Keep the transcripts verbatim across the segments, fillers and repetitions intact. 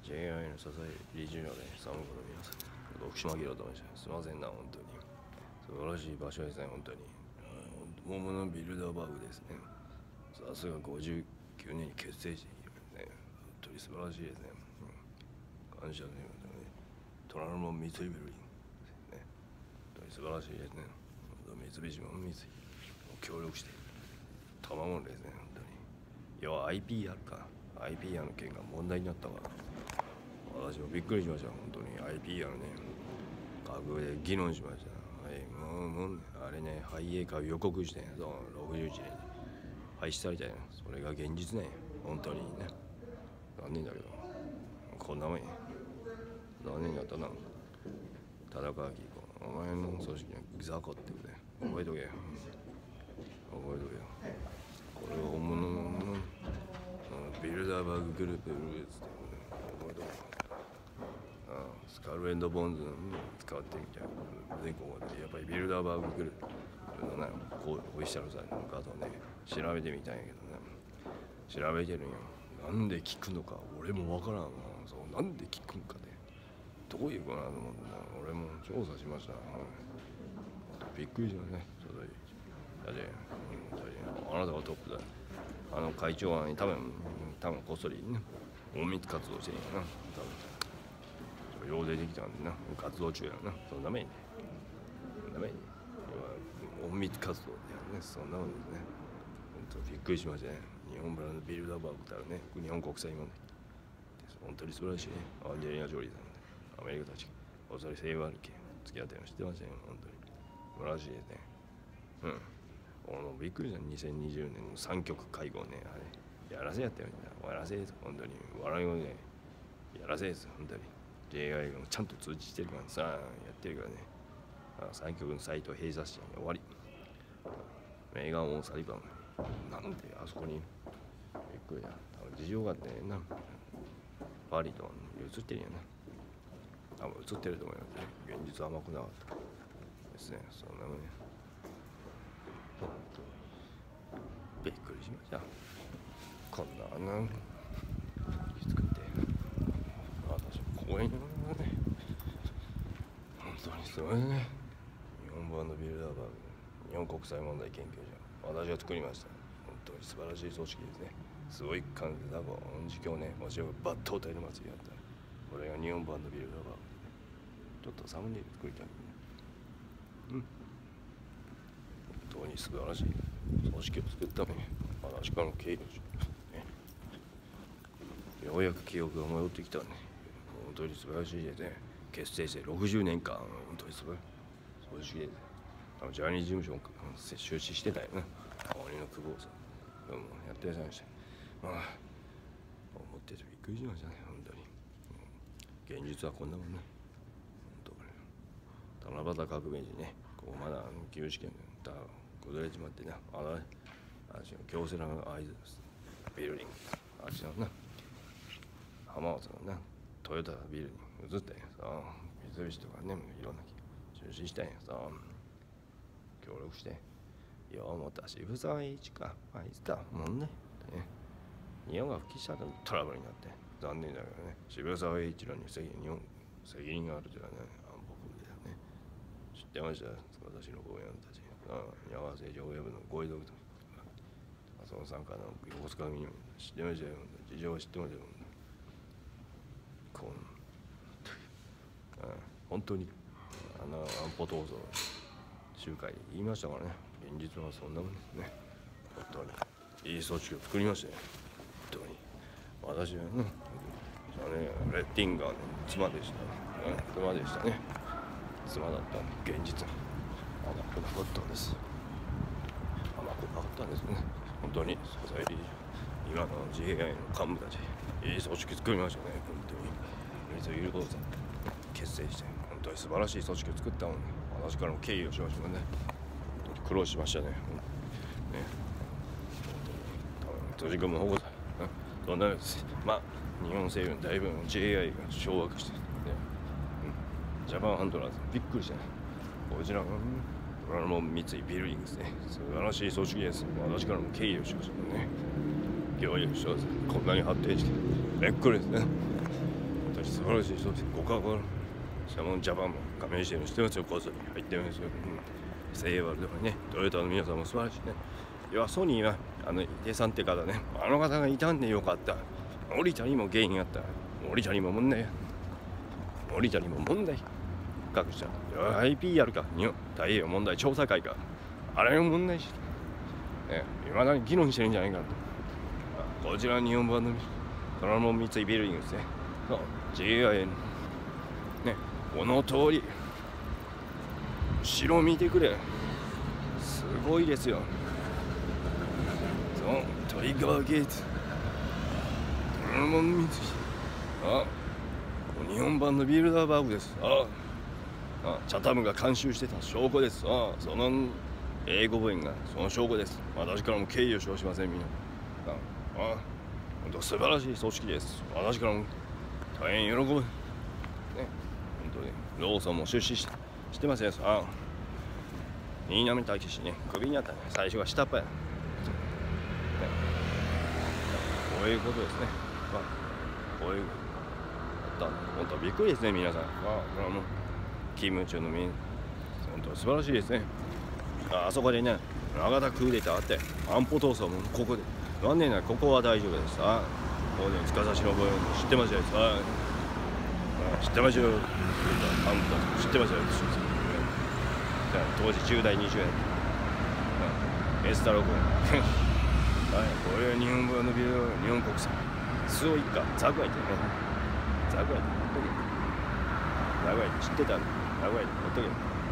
ジェイアイ の支え理事長で寒いこと皆さん、徳島ギロと申します。すいませんな、本当に。素晴らしい場所ですね、本当に。大物のビルダーバーグですね。さすがごじゅうきゅうねんに結成しているね。本当に素晴らしいですね。うん、感謝ね、本当に。虎ノ門三井ビルディングですね。本当に素晴らしいですね。三菱も三井協力して卵ですね、本当に。要は アイピーアール か。アイピーアール の件が問題になったから。私もびっくりしました、本当に。アイピーアール ね。閣で議論しました。はい、もう、もう、あれね、廃営化を予告して、そう、ろくじゅういちねんに廃止されたよ。それが現実ね、本当にね。残念だけど、こんなもんや。残念だったな。田中明子、お前の組織は雑魚ってことで、覚えとけよ。覚えとけよ。これは本物のビルダーバーググループルーツって覚えとけよ。ああ、スカルエンド・ボンズの使ってみたいな。全国でやっぱりビルダーバーググループのな、こうオフィシャルサイトの画像ね、調べてみたんやけどね。調べてるんよ。なんで聞くのか、俺もわからんな。そう、なんで聞くんかね。どういうかなと思ってな、俺も調査しました。びっくりしましたね。だって、あなたがトップだ。あの会長は、ね、多分、多分こっそりね、隠密活動してるんやな。多分。よう出てきたんでな、活動中やな。そのためにね。ダメに。隠密活動でやるね。そんなもんですね。本当びっくりしましたね。日本ブランドビルダーバーグたらね、日本国際問題。本当に素晴らしいね。アンジェリーナ・ジョリーさんで、アメリカたち、おそれ性悪系、付き合ってるの知ってましたよ、本当に。素晴らしいですね。うん。俺もびっくりした。にせんにじゅうねんの三極会合ね、あれ、やらせやったよ、みんな。やらせです、本当に。笑いをね、やらせです、本当に。ジェイアイ がちゃんと通知してるからさ、やってるからね。三極のサイトを閉鎖して終わり。メーガン・オン・サリバン。なんであそこにびっくりや。多分事情があってね、な。パリと映ってるよな。多分映ってると思いますね。現実は甘くなかったですね。そんなもんね。びっくりしました。こんなあんな作って私も公園にね、本当にすごいね。日本版のビルダーバーグ、日本国際問題研究所、私が作りました。本当に素晴らしい組織ですね。すごい感じだこう実況ね、もしよバッと歌える祭りやったら、これが日本版のビルダーバーグ、ちょっとサムネイル作りたいね。うん。本当に素晴らしい組織を作っために、私からの経緯をしね。ようやく記憶が戻ってきたね。本当に素晴らしいですね。結成してろくじゅうねんかん、本当に素晴らしい組織で、あのジャニーズ事務所も出資してたよね。鬼の久保さん。でもやってらっしゃいました。まあ、思っててびっくりしましたね、本当に。現実はこんなもんね。本当に。七夕革命時ね、ここまだ旧試験で崩れちまってな、あら、あっちの京セラのアイズビルディング、あっちのな、浜松のな、トヨタビルに移ったんやさ、三菱とかね、いろんな出資したんやさ、協力して、よう思った渋沢栄一か、あいつだもんね。日本が復帰したらトラブルになって、残念だけどね、渋沢栄一郎に責任、日本責任があるじゃない、安保国でね。知ってました、私の坊やたち。山瀬条約部の合意読とか、その参加の横須賀民にも知ってましたよ、事情は知ってましたよ。こん本当にあの安保闘争集会で言いましたからね、現実はそんなもんですね。本当にいい組織を作りましたよ。本当に私はね、あれレッティンガーの妻でした、ね、妻でしたね。妻だった現実甘くなかったんです。甘くなかったんですね。本当に総裁理事長、今の ジェイアイ の幹部たち、いい組織作りましたね。本当に水井裕子さん結成して、本当に素晴らしい組織を作ったのに、私からも敬意をしましたね。本当に苦労しましたね。ね、閉じ込む保護者、そんなです。まあ、日本政府の大部分を ジェイアイ が掌握して、ね、うん、ジャパンハンドラーズ、びっくりしたね。こちらが、虎ノ門三井ビルディングですね。素晴らしい組織です。私からも敬意をしましたね。行為をします。こんなに発展して、びっくりですね。 し素晴らしい人です。コカ・コーラシャモンジャパンも加盟してるの知ってますよ。こっそり入ってるんですよ。うん、セイワルとかね、トヨタの皆さんも素晴らしいね。いや、ソニーはあの井出さんって方ね、あの方がいたんでよかった。森田にも原因があった。森田にも問題。森田にも問題。各社 アイピーアール か日本太平洋問題調査会か、あれを問題して、ね、いまだに議論してるんじゃないかと。こちら日本版の虎ノ門三井ビルディングですね。そう ジェイアイエヌ ね、この通り後ろ見てくれ、すごいですよ。そうトリガーゲート虎ノ門三井、あ日本版のビルダーバーグです。ああチャタムが監修してた証拠です。ああその英語部員がその証拠です。私からも敬意を表しません。みんなああ本当素晴らしい組織です。私からも大変喜ぶね。本当にローソンも出資ししてますよ。ああ新浪武史ね、クビになったね。最初は下っ端や、ね、こういうことですね。まあこういう本当びっくりですね、皆さん。ああもう勤務中のみんな本当素晴らしいですね。あ, あそこでね、長田クーデターあって安保闘争もここで残念なここは大丈夫です。あここで司忍知ってますよ。あ知ってますよ。知ってますよ。当時じゅう代にじゅう代エスタロ君はい、これは日本版のビデオ、日本国際スオ一家ザグアイってね、ザグアイってほっとけ、ザグアイ知ってたんだ、ザグアイってほっとけ。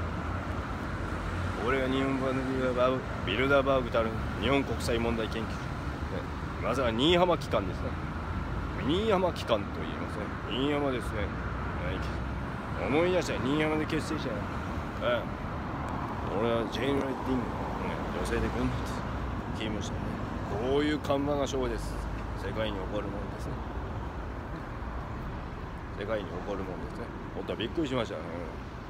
これが日本版のビルダーバーグ、ビルダーバーグたる日本国際問題研究所、ね、まずは新居浜機関ですね。新居浜機関と言いますね。新居浜ですね。はい、思い出したよ、新居浜で結成したよ。俺はジェイン・ライティング、ね、女性でこんな勤務したね。こういう看板がショーです。世界に起こるものですね。世界に起こるものですね。本当はびっくりしましたね。